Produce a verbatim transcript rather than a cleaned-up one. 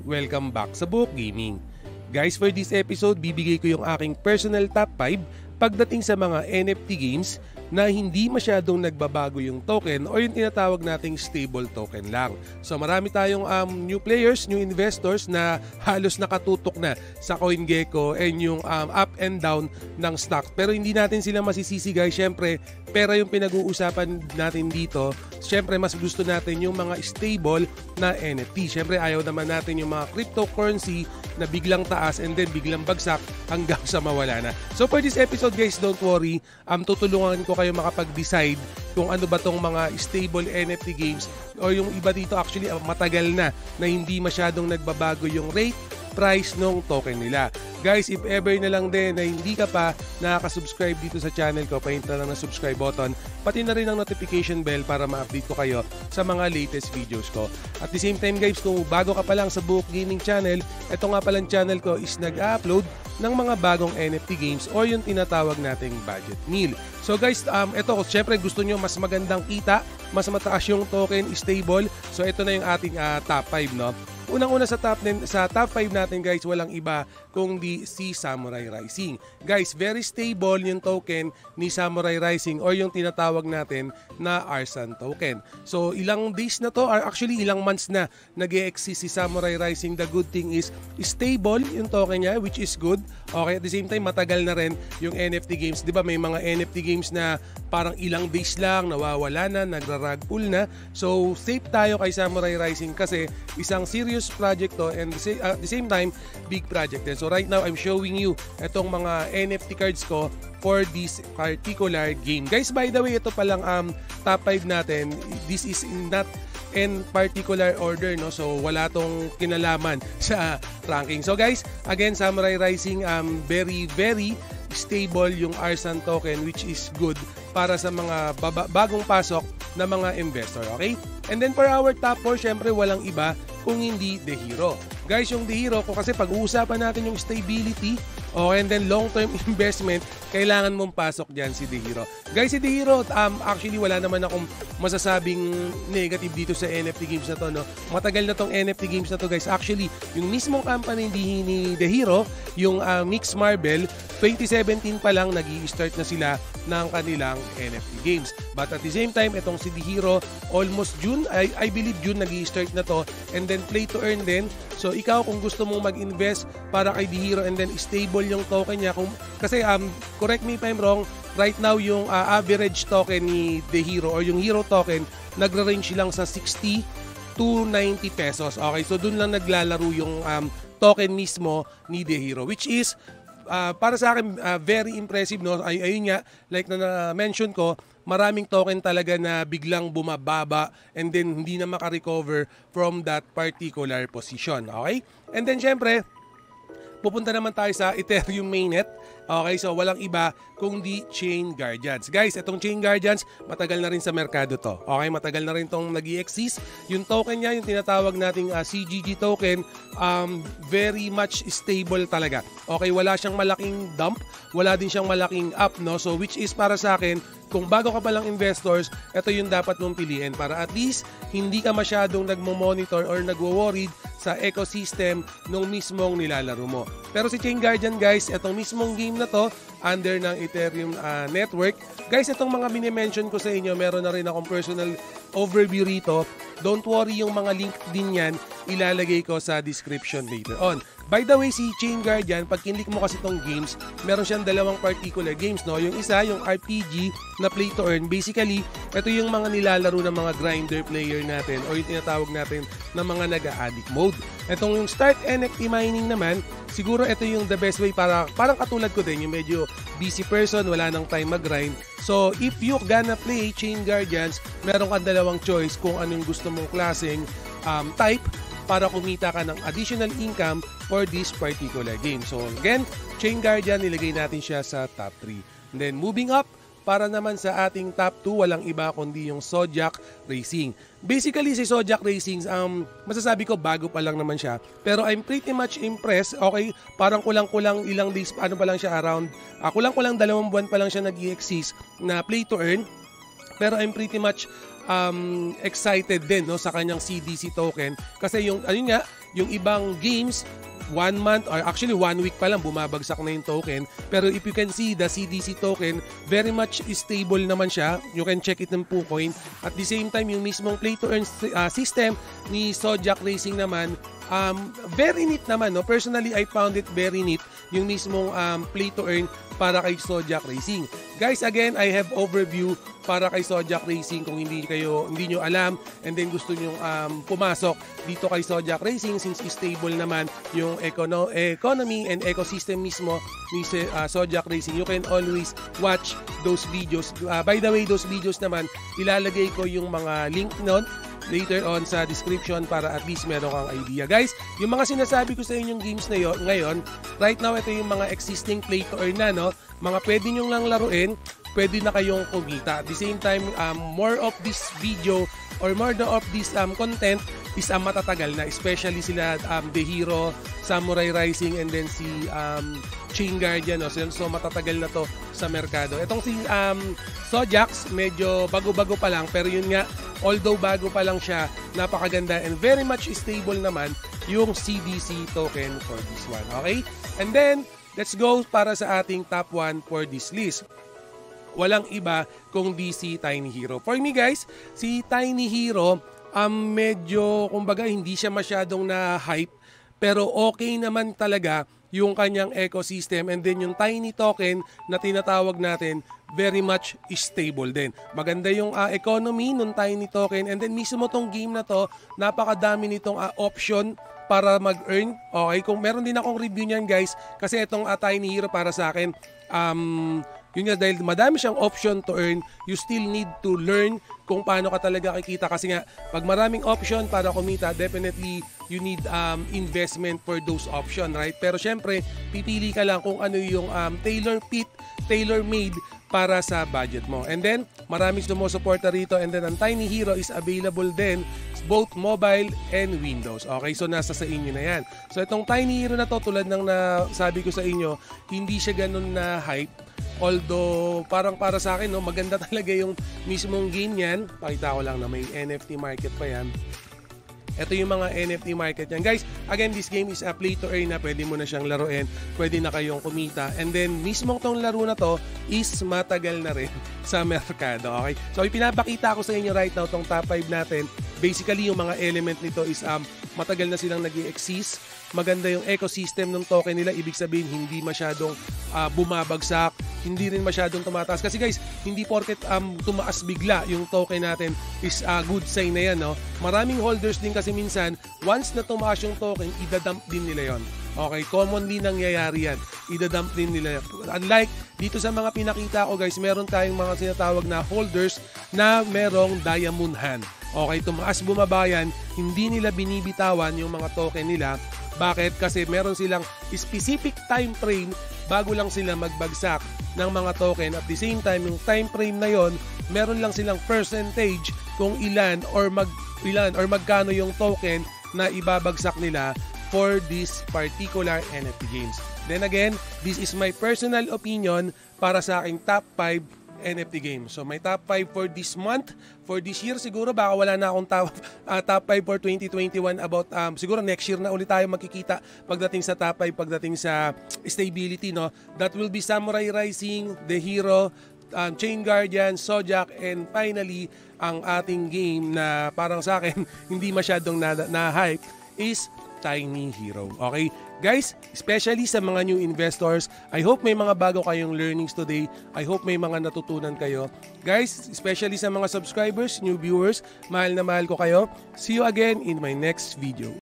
Welcome back sa Buhok Gaming. Guys, for this episode, bibigay ko yung aking personal top five pagdating sa mga N F T games na hindi masyadong nagbabago yung token o yung tinatawag nating stable token lang. So marami tayong um, new players, new investors na halos nakatutok na sa CoinGecko and yung um, up and down ng stock. Pero hindi natin sila masisisi guys, syempre pera yung pinag-uusapan natin dito. Syempre mas gusto natin yung mga stable na N F T. Syempre ayaw naman natin yung mga cryptocurrency na biglang taas and then biglang bagsak hanggang sa mawala na. So for this episode guys, don't worry, um, tutulungan ko kayo makapag-decide kung ano ba tong mga stable N F T games o yung iba dito actually matagal na na hindi masyadong nagbabago yung rate, price ng token nila. Guys, if ever na lang din na hindi ka pa nakaka-subscribe dito sa channel ko, pahinta na ng subscribe button, pati na rin ang notification bell para ma-update ko kayo sa mga latest videos ko. At the same time guys, kung bago ka pa lang sa Buhok Gaming channel, ito nga palang channel ko is nag-upload ng mga bagong N F T games o yung tinatawag nating budget meal. So guys, um, ito, syempre gusto nyo mas magandang kita, mas mataas yung token, stable. So ito na yung ating uh, top five, no? Unang-una sa top sa top five natin guys, walang iba kundi si Samurai Rising. Guys, very stable yung token ni Samurai Rising or yung tinatawag natin na Arsan token. So ilang days na to, or actually ilang months na nag-e-exist si Samurai Rising. The good thing is stable yung token niya, which is good. Okay, at the same time matagal na rin yung N F T games. 'Di ba may mga N F T games na parang ilang days lang nawawala na, nagra-rug pull na. So safe tayo kay Samurai Rising kasi isang serious project to and at the same time big project din. So right now I'm showing you itong mga N F T cards ko for this particular game. Guys, by the way, ito palang um, top five natin. This is not in particular order, no? So wala tong kinalaman sa ranking. So guys, again, Samurai Rising, um, very very stable yung Arsan token, which is good para sa mga bagong pasok na mga investor, okay? And then for our top four, syempre walang iba kung hindi The Hero. Guys, yung The Hero, kung kasi pag-uusapan natin yung stability, okay, and then long-term investment, kailangan mong pasok dyan si The Hero. Guys, si The Hero, um, actually wala naman akong masasabing negative dito sa N F T games na to, no? Matagal na tong N F T games na to, guys. Actually, yung mismong company ni, ni The Hero, yung uh, Mix Marble, twenty seventeen pa lang nag-i-start na sila ng kanilang N F T games. But at the same time, itong si The Hero, almost June, I, I believe June nag-i-start na to, and then play to earn din. So ikaw kung gusto mong mag-invest para kay The Hero and then stable yung token niya, kung, kasi um, correct me if I'm wrong, right now yung uh, average token ni The Hero or yung Hero token, nagra-range lang sa sixty to ninety pesos. Okay, so dun lang naglalaro yung um, token mismo ni The Hero, which is Uh, para sa akin, uh, very impressive, no? Ay, ayun nga, like na na-mention ko, maraming token talaga na biglang bumababa and then hindi na makarecover from that particular position. Okay? And then syempre, pupunta naman tayo sa Ethereum mainnet. Okay, so walang iba kundi Chain Guardians. Guys, itong Chain Guardians, matagal na rin sa merkado to. Okay, matagal na rin itong nag-i-exist. Yung token niya, yung tinatawag nating uh, C G G token, um, very much stable talaga. Okay, wala siyang malaking dump, wala din siyang malaking up, no? So which is para sa akin, kung bago ka pa lang investors, ito yung dapat mong piliin para at least hindi ka masyadong nagmo-monitor or nagwo-worried sa ecosystem nung mismong nilalaro mo. Pero si Chain Guardian guys, itong mismong game na to, under ng Ethereum uh, network. Guys, itong mga mini-mention ko sa inyo, meron na rin akong personal overview rito. Don't worry, yung mga link din yan, ilalagay ko sa description later on. By the way, si Chain Guardian, pag kinlik mo kasi itong games, meron siyang dalawang particular games, no? Yung isa, yung R P G na play to earn. Basically, ito yung mga nilalaro ng mga grinder player natin o yung tinatawag natin na mga nag-a-addict mode. Itong yung start N F T mining naman, siguro ito yung the best way para, parang katulad ko din, yung medyo busy person, wala nang time mag-grind. So, if you gonna play Chain Guardians, meron kang dalawang choice kung anong gusto mong klaseng um, type para kumita ka ng additional income for this particular game. So again, Chain Guardian, nilagay natin siya sa top three. And then moving up, para naman sa ating top two, walang iba kundi yung Zodiac Racing. Basically, si Zodiac Racing, um, masasabi ko bago pa lang naman siya. Pero I'm pretty much impressed. Okay, parang kulang-kulang ilang days, ano pa lang siya, around, uh, kulang-kulang dalawang buwan pa lang siya nag-i-exist na play to earn. Pero I'm pretty much um, excited din, no, sa kanyang C D C token kasi yung ayun nga Yung ibang games, one month or actually one week pa lang bumabagsak na yung token. Pero if you can see the C D C token, very much stable naman siya. You can check it ng PooCoin. At the same time, yung mismong play to earn uh, system ni Zodiac Racing naman, um, very neat naman. No? Personally, I found it very neat yung mismong um, play to earn para kay Zodiac Racing. Guys, again, I have overview para kay Zodiac Racing kung hindi kayo hindi nyo alam and then gusto nyo um, pumasok dito kay Zodiac Racing since stable naman yung econo economy and ecosystem mismo ni uh, Zodiac Racing. You can always watch those videos. Uh, by the way, those videos naman, ilalagay ko yung mga link nun later on sa description para at least meron kang idea. Guys, yung mga sinasabi ko sa inyong games na yun, ngayon, right now, ito yung mga existing play to earn na, no? Mga pwede nyo lang laruin, pwede na kayong kumita. At the same time, um, more of this video or more of this um, content is um, matatagal na. Especially sila um, The Hero, Samurai Rising, and then si um, Chain Guardian. No? So, so matatagal na to sa merkado. Itong si um, Zodiac, medyo bago-bago pa lang. Pero yun nga, although bago pa lang siya, napakaganda and very much stable naman yung C D C token for this one. Okay? And then, let's go para sa ating top one for this list. Walang iba kung di si Tiny Hero. For me guys, si Tiny Hero, um, medyo, kumbaga, hindi siya masyadong na-hype. Pero okay naman talaga yung kanyang ecosystem and then yung Tiny token na tinatawag natin, very much stable din. Maganda yung uh, economy ng Tiny token and then mismo tong game na to, napakadami nitong uh, option para mag-earn. Okay, kung meron din akong review niyan guys, kasi itong uh, Tiny Hero para sa akin, um, yun nga, dahil madami siyang option to earn, you still need to learn kung paano ka talaga kikita. Kasi nga, pag maraming option para kumita, definitely you need um, investment for those option, right? Pero syempre, pipili ka lang kung ano yung um, tailor-fit, tailor-made para sa budget mo. And then, maraming sumusuporta rito. And then, ang Tiny Hero is available din both mobile and Windows. Okay, so nasa sa inyo na yan. So, itong Tiny Hero na to, tulad ng nasabi ko sa inyo, hindi siya ganun na hype. Although, parang para sa akin, no, maganda talaga yung mismong game yan. Pakita ko lang na may N F T market pa yan. Ito yung mga N F T market yan. Guys, again, this game is a play to earn na pwede mo na siyang laruin. Pwede na kayong kumita. And then, mismong tong laro na to is matagal na rin sa merkado. Okay? So, ipinapakita ko sa inyo right now tong top five natin. Basically, yung mga element nito is um, matagal na silang nag-i-exist. Maganda yung ecosystem ng token nila. Ibig sabihin, hindi masyadong uh, bumabagsak. Hindi rin masyadong tumataas. Kasi guys, hindi porket um, tumaas bigla yung token natin is a uh, good sign na yan. No? Maraming holders din kasi minsan, once na tumaas yung token, idadump din nila yon. Okay, commonly nangyayari yan. Idadump din nila. Unlike dito sa mga pinakita ko guys, meron tayong mga sinatawag na holders na merong diamond hand. Okay, tumaas bumaba yan, hindi nila binibitawan yung mga token nila. Bakit? Kasi meron silang specific time frame bago lang sila magbagsak ng mga token. At the same time, yung time frame na yon, meron lang silang percentage kung ilan or mag ilan or magkano yung token na ibabagsak nila for this particular N F T games. Then again, this is my personal opinion para sa aking top five N F T games. So my top five for this month, for this year siguro, baka wala na akong top, uh, top five for twenty twenty-one about, um, siguro next year na ulit tayo magkikita pagdating sa top five, pagdating sa stability, no? That will be Samurai Rising, The Hero, um, Chain Guardian, Zodiac, and finally, ang ating game na parang sa akin, hindi masyadong na-hype is Tiny Hero. Okay? Guys, especially sa mga new investors, I hope may mga bago kayong learnings today. I hope may mga natutunan kayo. Guys, especially sa mga subscribers, new viewers, mahal na mahal ko kayo. See you again in my next video.